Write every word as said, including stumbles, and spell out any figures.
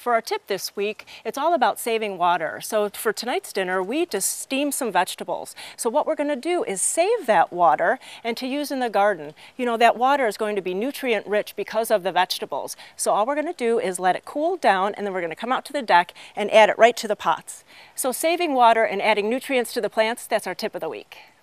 For our tip this week, it's all about saving water. So for tonight's dinner, we just steamed some vegetables. So what we're going to do is save that water and to use in the garden. You know, that water is going to be nutrient rich because of the vegetables. So all we're going to do is let it cool down, and then we're going to come out to the deck and add it right to the pots. So saving water and adding nutrients to the plants, that's our tip of the week.